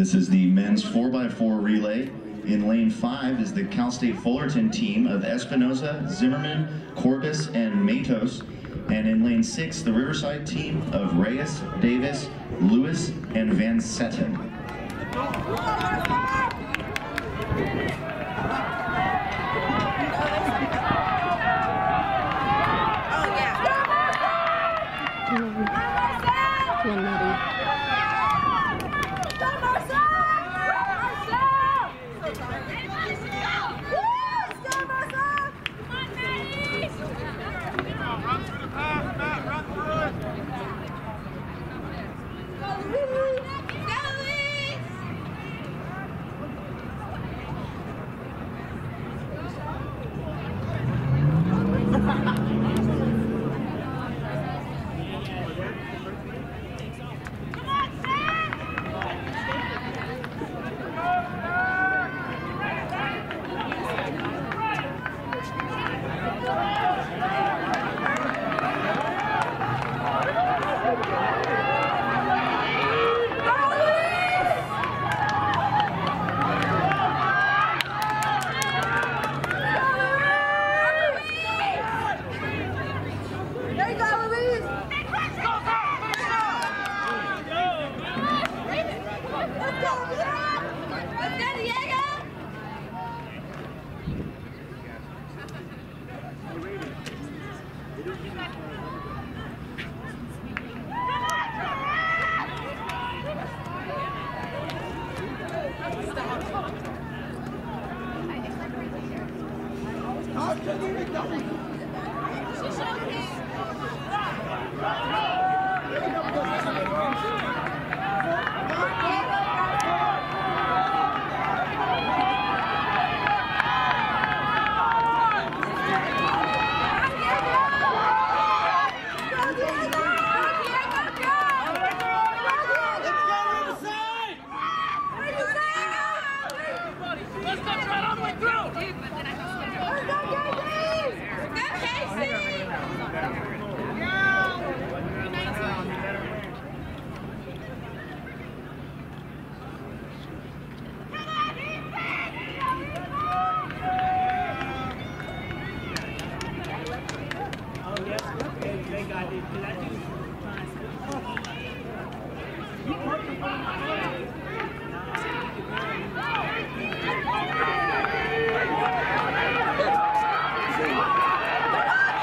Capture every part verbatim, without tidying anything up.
This is the men's four by four relay. In lane five is the Cal State Fullerton team of Espinosa, Zimmerman, Corbus, and Matos. And in lane six, the Riverside team of Reyes, Davis, Lewis, and Van Setten.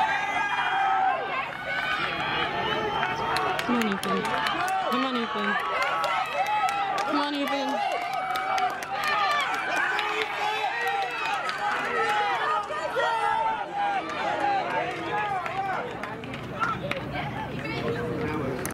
Come on, Ethan. Come on, Ethan.